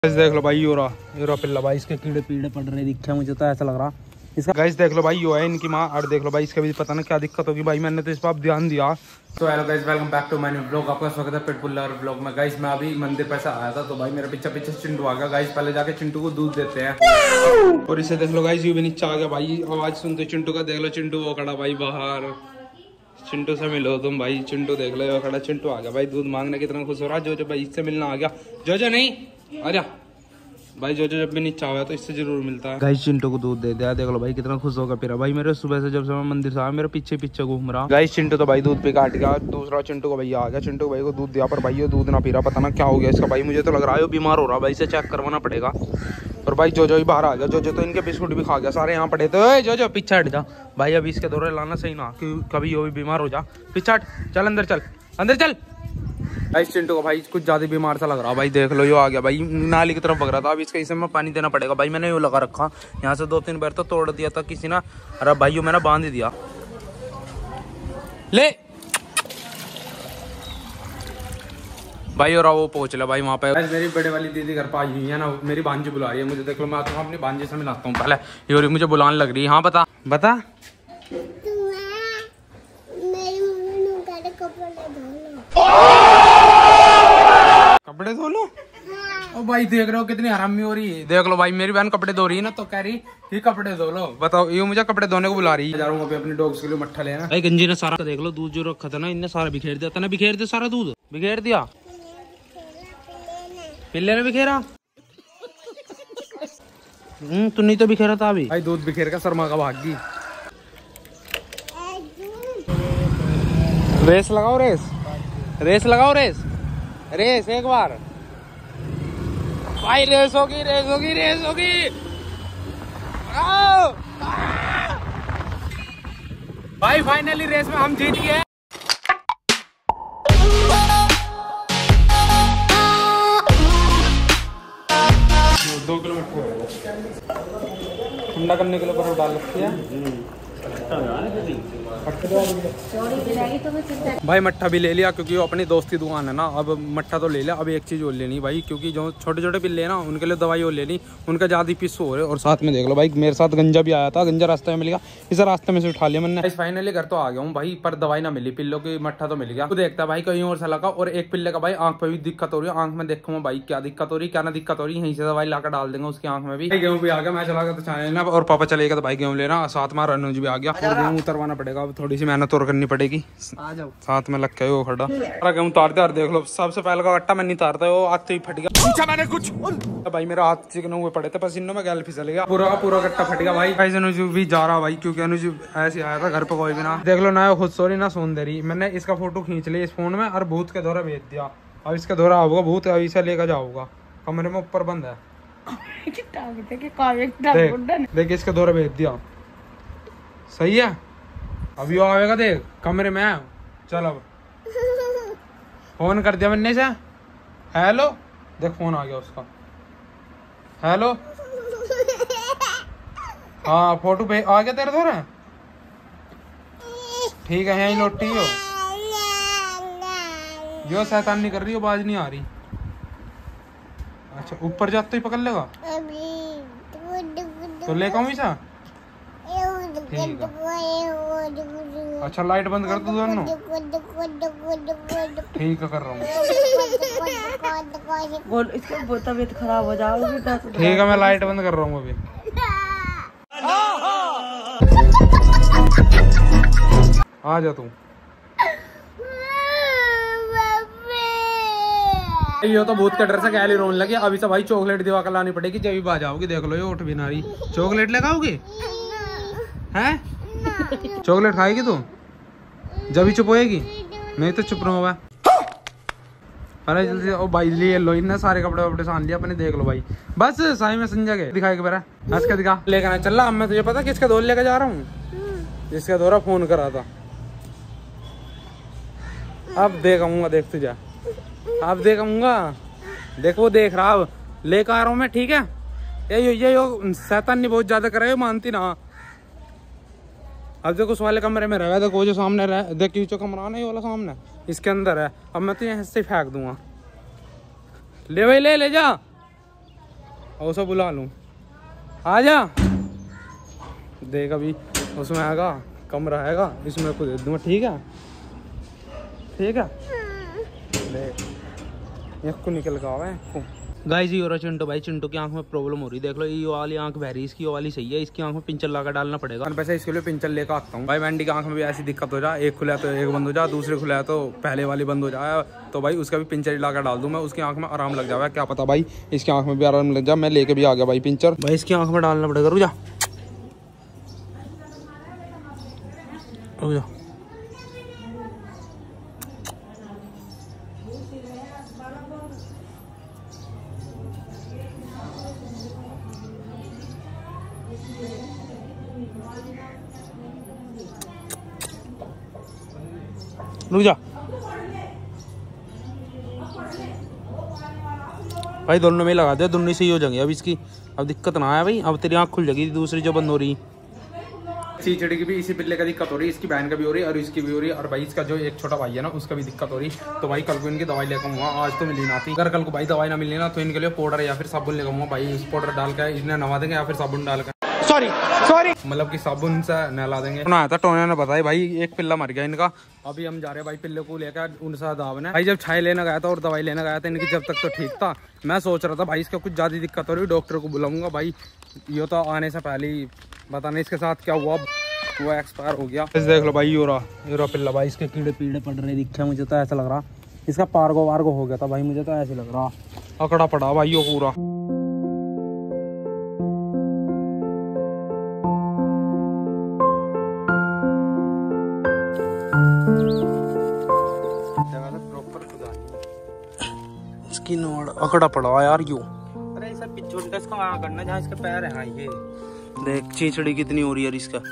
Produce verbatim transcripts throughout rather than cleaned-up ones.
देख लो भाई यूरा यूरा पिल्ला भाई, इसके कीड़े पीड़े पड़ रहे दिखे मुझे तो ऐसा लग रहा इसका। गाइस देख लो भाई यो है इनकी माँ, और देख लो भाई इसका भी पता ना क्या दिक्कत होगी भाई, मैंने तो इस पर ध्यान दिया। तो hello guys, welcome back to my new blog. आपका स्वागत है पिटबुलर ब्लॉग में। गाइस मैं अभी मंदिर पे से आया था तो भाई मेरे पीछे पीछे चिंटू आ गया। गाइस पहले जाके चिंटू को दूध देते हैं और इसे देख लो गाइस यू भी नीचे आ गया भाई। आवाज सुनते चिंटू का, देख लो चिंटू वो खड़ा भाई बाहर। चिंटू से मिलो तुम भाई, चिंटू देख लो खड़ा, चिंटू आ गया भाई दूध मांगने, कितना खुश हो रहा है। जो जो भाई इससे मिलना आ गया, जो जो नहीं आ जा भाई, जो जो जब भी नीचे आया तो इससे जरूर मिलता है। गाइस चिंटू को दूध दे दिया, देख लो भाई कितना खुश होगा फिर भाई। मेरे सुबह से जब से मैं मंदिर से आया मेरे पीछे पीछे घूम रहा। गाइस चिंटू तो भाई दूध पे काट गया, दूसरा चिंटू को भैया आ गया। चिंटू भाई को दूध दिया पर भाई ये दूध ना पी रहा, पता ना क्या हो गया इसका भाई। मुझे तो लग रहा है बीमार हो रहा भाई, इसे चेक करवाना पड़ेगा। और भाई जो जो ही बाहर आ गया, जो जो तो इनके बिस्कुट भी खा गया सारे यहाँ पड़े थे। जो जो पीछे हट जा भाई, अभी इसके दौरे लाना सही ना कि कभी वो भी बीमार हो जा। पीछे हट, चल अंदर चल, अंदर चल। भाई चिंटू को भाई कुछ ज्यादा बीमार सा लग रहा भाई, देख लो यो आ गया भाई, नाली की तरफ भग रहा था। अब इसके इसे में पानी देना पड़ेगा भाई। मैंने यो लगा रखा यहाँ से दो तीन बार तो तोड़ दिया था किसी ना, अरे भाई यो मैंने बांध ही दिया। ले भाई और वो पहुंच ला भाई वहाँ पे। मेरी बड़े वाली दीदी घर पर आई हुई है ना, मेरी भांजी बुला रही है मुझे। देख लो मैं तो अपनी भांजी से मिलाता हूँ पहले, ये मुझे बुलाने लग रही है। हाँ बता बता, कपड़े धो लो। ओ भाई देख रहे हो कितनी हरामी हो रही है। देख लो भाई मेरी बहन कपड़े धो रही है ना, तो कह रही कि कपड़े धो लो। बताओ ये मुझे कपड़े धोने को बुला रही है। जा रहा हूँ अभी अपने डॉग्स के लिए मट्ठा लेना। भाई गंजी ने सारा देख लो दूध जो रखा था ना, इनने सारा बिखेर दिया था ना। बिखेर दिया सारा दूध, बिखेर दिया। पिल्ले ने बिखेरा, हम्म तू नहीं तो बिखेरा था अभी। भाई दूध बिखेर का शर्मा का भाग गई। रेस लगाओ, रेस रेस लगाओ, रेस रेस एक बार भाई, रेस होगी रेस होगी रेस होगी। भाई फाइनली रेस में हम जीत गए। दो किलोमीटर ठंडा करने के लिए बर्फ डाल रखी है भाई। मट्ठा भी ले लिया क्योंकि वो अपनी दोस्ती दुकान है ना। अब मट्ठा तो ले लिया, अब एक चीज और लेनी भाई, क्योंकि जो छोटे छोटे पिल्ले ना उनके लिए दवाई और लेनी, उनका ज्यादा पीस हो रहे। और साथ में देख लो भाई मेरे साथ गंजा भी आया था, गंजा रास्ते में मिल गया, इसे रास्ते में से उठा लिया मैंने। फाइनली घर तो आ गया हूँ भाई, पर दवाई ना मिली, पिल्लों की मट्ठा तो मिल गया। तो देखता भाई कहीं और से लगा। और एक पिल्ले का भाई आंख पे भी दिक्कत हो रही है, आंख में देखूंगा भाई क्या दिक्कत हो रही है क्या ना दिक्कत हो रही है। यहीं से दवाई लाकर डाल देंगे उसकी आंख में भी। गेहूँ भी आ गया, मैं चला गया तो चाहे ना, और पापा चलेगा तो भाई गेहूँ लेना। साथ में अनुज भी आ गया, गेहूँ उतरवाना पड़ेगा, अब थोड़ी सी मेहनत और करनी पड़ेगी। आ जाओ साथ में लग के वो खड़ा गेहूँ उतारते। और देख लो सबसे पहले का कट्टा मैं नहीं उतारता, वो हाथ से ही फट गया। पूछा मैंने कुछ भाई, मेरा हाथ चिकन हुए पड़े थे पसीनों में, गैल फिसल गया पूरा पूरा कट्टा फट गया भाई। भाई अनुज भी जा रहा भाई, क्योंकि अनुज ऐसे आया था घर पे कोई भी ना। देख लो ना खुद सॉरी ना सुंदरी, मैंने इसका फोटो खींच लिया इस फोन में और भूत के दौरा भेज दिया। अब इसका दौरा होगा, भूत अभी से लेकर जाऊंगा, कमरे में ऊपर बंद है। देख इसका दौरा भेज दिया, सही है। अभी वो आएगा देख कमरे में। चल अब फोन कर दिया मैंने से, हेलो देख फोन आ गया उसका, हेलो हाँ फोटो पे आ गया तेरे दौरा, ठीक है यहीं लौटी हो। जो शैतान नहीं कर रही, वो बाज नहीं आ रही। अच्छा ऊपर जाते तो ही पकड़ लेगा तो ले कहूँ इसा, ठीक है। अच्छा लाइट बंद कर दो दोनों, ठीक है कर रहा हूँ। इसकी तबीयत खराब हो जाएगी, ठीक है मैं लाइट बंद कर रहा हूँ अभी। आ जा तू, ये तो भूत का डर से गैली रोने लगी। अभी तो भाई चॉकलेट दिवा कर लानी पड़ेगी, जब भी बाज आओगी। देख लो ये उठ भी ना रही। चॉकलेट लगाओगी हैं? चॉकलेट खाएगी तू जब भी चुप होएगी, नहीं तो चुप रहो। अरे जल्दी ओ भाई लिए लो, इनने सारे कपड़े वपड़े सान लिया अपने। देख लो भाई बस साई में संजय के दिखाए के बेरा हंस के दिखा लेकर चल रहा। अब मैं तुझे पता किसका दौर लेकर जा रहा हूँ, जिसका दौरा फोन करा था। अब देख आऊंगा, देख तुझे अब देख आऊंगा, देख वो देख रहा। अब लेकर आ रहा हूँ मैं, ठीक है। ये ये यो शैतान नहीं बहुत ज्यादा करे, मानती ना। अब देखो उस वाले कमरे में रह, देखो वो जो सामने रह, देख जो कमरा ना ये वाला सामने, इसके अंदर है। अब मैं तो यहाँ से फेंक दूंगा। ले भाई ले ले जा, उसे बुला लूँ, आ जा। देख अभी उसमें आएगा, कमरा आएगा, इसमें को दे दूँगा। ठीक है ठीक है, देख एक को निकल गया है। गाइस ये हो रहा चिंटू भाई, चिंटू की आंख में प्रॉब्लम हो रही है। देख लो ये वाली आंख बह रही है, इसकी वाली सही है, इसकी आंख में पिंचर लगा डालना पड़ेगा। वैसे इसके लिए पिंचर लेकर आता हूँ भाई। वैंडी की आंख में भी ऐसी दिक्कत हो जाए, एक खुला तो एक बंद हो जाए, दूसरे खुला तो पहले वाली बंद हो जाए, तो भाई उसका भी पिंचर लगा डाल दूँ मैं, उसकी आंख में आराम लग जाएगा। क्या पता भाई इसकी आंख में भी आराम लग जाए। मैं लेके भी आ गया भाई पिंचर। भाई इसकी आंख में डालना पड़ेगा। रुक जा रुक जा, रुक जा भाई, दोनों में लगा दे, दोनों सही हो जाएंगे। अब इसकी अब दिक्कत ना आया भाई, अब तेरी आँख खुल जाएगी, दूसरी जो बंद हो रही। चीचड़ी की भी इसी पिल्ले का दिक्कत हो रही है, इसकी बहन का भी हो रही है और इसकी भी हो रही है, और भाई इसका जो एक छोटा भाई है ना उसका भी दिक्कत हो रही है। तो भाई कल को इनकी दवाई लेकर हुआ, आज तो मिली ना थी। अगर कल को भाई दवाई ना मिली ना तो इनके लिए पाउडर या फिर साबुन लेकर हुआ भाई। इस पाउडर डाल कर इन्हें नवा देंगे या फिर साबुन डाल कर, सॉरी सॉरी मतलब कि साबुन से नहला देंगे। आया था टोने ने बताया भाई एक पिल्ला मर गया इनका। अभी हम जा रहे हैं भाई पिल्ले को लेकर उनसे दावने। भाई जब छाई लेने गया था और दवाई लेने गया था इनकी, जब तक तो ठीक था। मैं सोच रहा था भाई इसका कुछ ज्यादा दिक्कत हो रही है, डॉक्टर को बुलाऊंगा भाई। ये तो आने से पहले ही पता नहीं इसके साथ क्या हुआ, वो एक्सपायर हो गया। देख लो भाई ये रहा ये रहा पिल्ला भाई, इसके कीड़े पीड़े पड़ रहे दिखे मुझे तो ऐसा लग रहा इसका पार्गो वार्गो हो गया था भाई, मुझे तो ऐसे लग रहा अकड़ा पड़ा भाई ये पूरा। इसकी नोड़ अकड़ा पड़ा यार यू। अरे सर पिछोड़ का इसका वहाँ करना जहाँ इसके पैर है। हाँ ये देख चीचड़ी कितनी हो रही है इसका।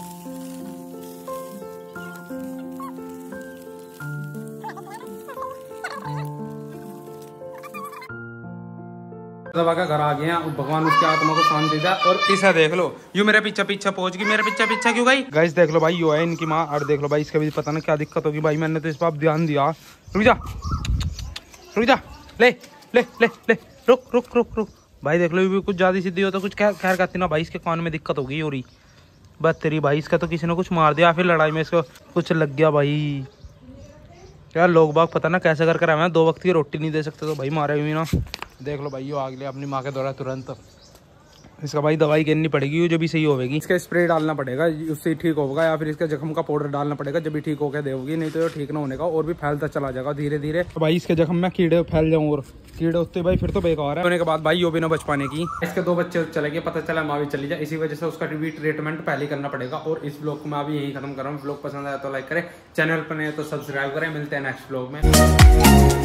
दबा का घर आ गए हैं, भगवान उसकी आत्मा को शांति दे। और इसे देख लो यू मेरे पीछे पीछे पहुंच गई, मेरे पीछे पीछे क्यों गई। गाइस देख लो भाई यो है इनकी माँ, और देख लो भाई इसका भी पता नहीं क्या दिक्कत होगी भाई। मैंने तो इस पर ध्यान दिया। रुक जा रुक जा, ले ले ले ले रुक रुक रुक रुक भाई। देख लो ये भी कुछ ज्यादा सीधी हो तो कुछ खैर खैर कहती ना भाई, इसके कान में दिक्कत होगी हो रही बस तेरी भाई। इसका तो किसी ने कुछ मार दिया, फिर लड़ाई में इसको कुछ लग गया भाई। यार लोग बाग पता ना कैसे कर कर आए, दो वक्त की रोटी नहीं दे सकते तो भाई मारे हुई ना। देख लो भाई यो आ गया अपनी माँ के द्वारा तुरंत। इसका भाई दवाई करनी पड़ेगी जो भी सही होगी। इसका स्प्रे डालना पड़ेगा उससे ठीक होगा, या फिर इसके जख्म का पाउडर डालना पड़ेगा जब भी ठीक होकर देगी, नहीं तो ठीक ना होने का और भी फैलता चला जाएगा धीरे धीरे। तो भाई इसके जख्म में कीड़े फैल जाऊँ और कीड़े होते भाई फिर तो बेकार है। होने के बाद भाई यो भी ना बच पाने की। इसके दो बच्चे चले गए, पता चला माँ भी चली जाए, इसी वजह से उसका भी ट्रीटमेंट पहले करना पड़ेगा। और इस ब्लॉग को मैं अभी यही खत्म कर रहा हूँ। ब्लॉग पसंद आया तो लाइक करें, चैनल पर नहीं तो सब्सक्राइब करें। मिलते हैं नेक्स्ट ब्लॉग में।